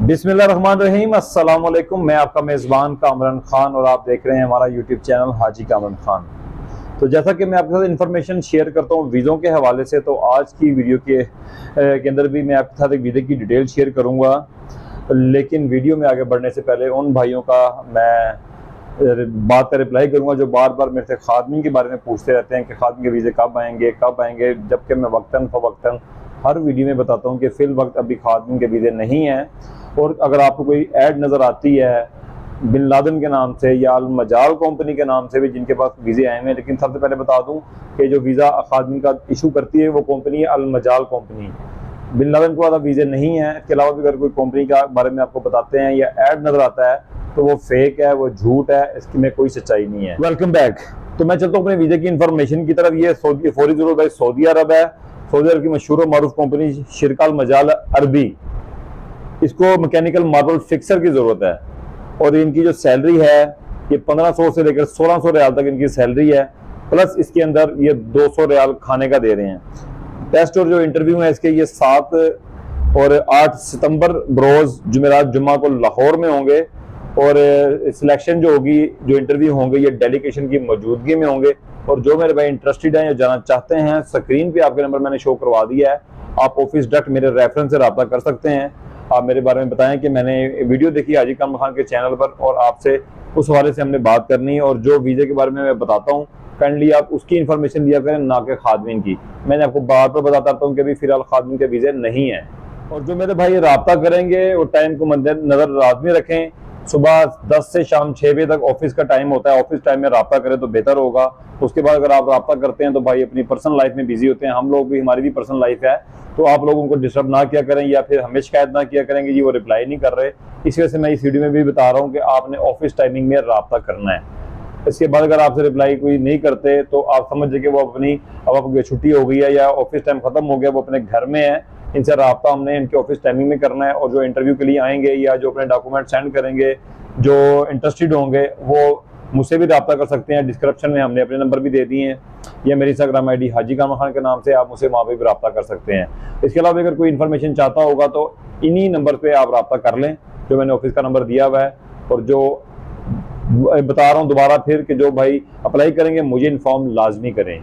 बिस्मिल्लाहिर्रहमानिर्रहीम, अस्सलाम वालेकुम। मैं आपका मेज़बान कामरान खान और आप देख रहे हैं हमारा यूट्यूब चैनल हाजी कामरान खान। तो जैसा कि मैं आपके साथ इन्फॉर्मेशन शेयर करता हूँ वीज़ों के हवाले से, तो आज की वीडियो के अंदर भी मैं आपके साथ एक वीज़े की डिटेल शेयर करूँगा। लेकिन वीडियो में आगे बढ़ने से पहले उन भाइयों का मैं बात का रिप्लाई करूँगा जो बार बार मेरे से खादमीन के बारे में पूछते रहते हैं कि खादमीन के वीज़े कब आएंगे, जबकि मैं वक्तन फ़वक्तन हर वीडियो में बताता हूँ कि फ़िल वक्त अभी खादमीन के वीज़े नहीं हैं। और अगर आपको कोई ऐड नज़र आती है बिन लादेन के नाम से या अल मजाल कंपनी के नाम से भी जिनके पास वीज़े आए हैं, लेकिन सबसे पहले बता दूं कि जो वीज़ा खादमीन का इशू करती है वो कंपनी है अल मजाल कंपनी। बिन लादेन को वीज़े नहीं है। इसके अलावा भी अगर कोई कंपनी का बारे में आपको बताते हैं या ऐड नज़र आता है तो वो फेक है, वो झूठ है, इसकी में कोई सच्चाई नहीं है। Welcome back. तो मैं चलता हूँ अपने वीज़े की इन्फॉर्मेशन की तरफ। ये फौरी ज़रूर भाई सऊदी अरब है। सऊदी अरब की मशहूर और मारूफ कंपनी शिरका अल मजाल अरबी, इसको मैकेनिकल मार्बल फिक्सर की ज़रूरत है। और इनकी जो सैलरी है ये 1500 से लेकर 1600 रियाल तक इनकी सैलरी है, प्लस इसके अंदर ये 200 रियाल खाने का दे रहे हैं। टेस्ट और जो इंटरव्यू है इसके ये 7 और 8 सितंबर बरोज जुमेरात जुम्मा को लाहौर में होंगे। और सिलेक्शन जो होगी, जो इंटरव्यू होंगे, ये डेलीगेशन की मौजूदगी में होंगे। और जो मेरे भाई इंटरेस्टेड हैं या जाना चाहते हैं, स्क्रीन पे आपके नंबर मैंने शो करवा दिया है। आप ऑफिस डायरेक्ट मेरे रेफरेंस से रब्ता कर सकते हैं। आप मेरे बारे में बताएं कि मैंने वीडियो देखी हाजी कामरान खान के चैनल पर और आपसे उस हवाले से हमने बात करनी है। और जो वीज़े के बारे में मैं बताता हूँ काइंडली आप उसकी इन्फॉर्मेशन लिया करें, ना कि खादमीन की। मैंने आपको बार बार बताता रहता हूँ कि अभी फिलहाल खादमीन के वीज़े नहीं है। और जो मेरे भाई रब्ता करेंगे वो टाइम को मद्देनजर लाजमी रखें। सुबह 10 से शाम 6 बजे तक ऑफिस का टाइम होता है। ऑफिस टाइम में रब्ता करें तो बेहतर होगा। उसके बाद अगर आप रब्ता करते हैं तो भाई अपनी पर्सनल लाइफ में बिजी होते हैं। हम लोग भी, हमारी भी पर्सनल लाइफ है, तो आप लोगों को डिस्टर्ब ना किया करें या फिर हमें शिकायत ना किया करेंगे जी वो रिप्लाई नहीं कर रहे। इस वजह से मैं इस वीडियो में भी बता रहा हूँ कि आपने ऑफिस टाइमिंग में रब्ता करना है। इसके बाद अगर आपसे रिप्लाई कोई नहीं करते तो आप समझ जाइए कि वो अब आपकी छुट्टी हो गई है या ऑफिस टाइम खत्म हो गया, वो अपने घर में है। इनसे रब्ता हमने इनके ऑफिस टाइमिंग में करना है। और जो इंटरव्यू के लिए आएंगे या जो अपने डॉक्यूमेंट सेंड करेंगे, जो इंटरेस्टेड होंगे, वो मुझसे भी रब्ता कर सकते हैं। डिस्क्रिप्शन में हमने अपने नंबर भी दे दिए हैं। या मेरी इंस्टाग्राम आईडी हाजी कामरान खान के नाम से आप मुझसे वहाँ पे भी रब्ता कर सकते हैं। इसके अलावा अगर कोई इन्फॉर्मेशन चाहता होगा तो इन्हीं नंबर पे आप रब्ता कर लें जो मैंने ऑफिस का नंबर दिया हुआ है। और जो बता रहा हूँ दोबारा फिर कि जो भाई अप्लाई करेंगे मुझे इन्फॉर्म लाजमी करें।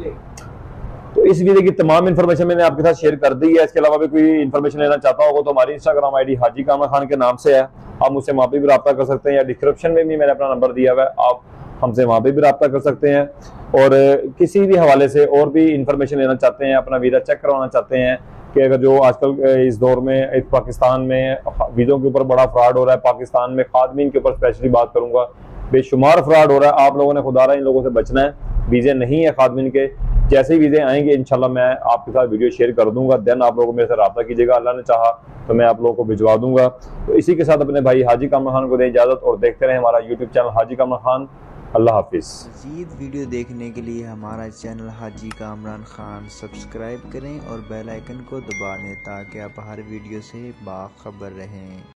तो इस वीडियो की तमाम इन्फॉर्मेशन मैंने आपके साथ शेयर कर दी है। इसके अलावा भी कोई इन्फॉर्मेशन लेना चाहता होगा तो हमारी इंस्टाग्राम आईडी हाजी कामरान खान के नाम से है। आप मुझसे वहाँ पे भी रब्ता कर सकते हैं या डिस्क्रिप्शन में भी मैंने अपना नंबर दिया हुआ है, आप हमसे वहाँ पे भी रब्ता कर सकते हैं। और किसी भी हवाले से और भी इंफॉर्मेशन लेना चाहते हैं, अपना वीज़ा चेक करवाना चाहते हैं कि अगर जो आजकल इस दौर में इस पाकिस्तान में वीज़ों के ऊपर बड़ा फ्रॉड हो रहा है, पाकिस्तान में खादमीन के ऊपर स्पेशली बात करूँगा, बेशुमार फ्रॉड हो रहा है। आप लोगों ने खुदारा इन लोगों से बचना है। वीज़े नहीं है खादमीन के, जैसे ही वीज़े आएंगे इंशाल्लाह मैं आपके साथ वीडियो शेयर कर दूंगा। देन आप लोगों मेरे से रब्ता कीजिएगा, अल्लाह ने चाहा तो मैं आप लोगों को भिजवा दूंगा। तो इसी के साथ अपने भाई हाजी कामरान खान को दें इजाज़त और देखते रहें हमारा यूट्यूब चैनल हाजी कामरान खान। अल्लाह हाफिज़। मज़ीद वीडियो देखने के लिए हमारा चैनल हाजी कामरान खान सब्सक्राइब करें और बेल आइकन को दबा दें ताकि आप हर वीडियो से बाखबर रहें।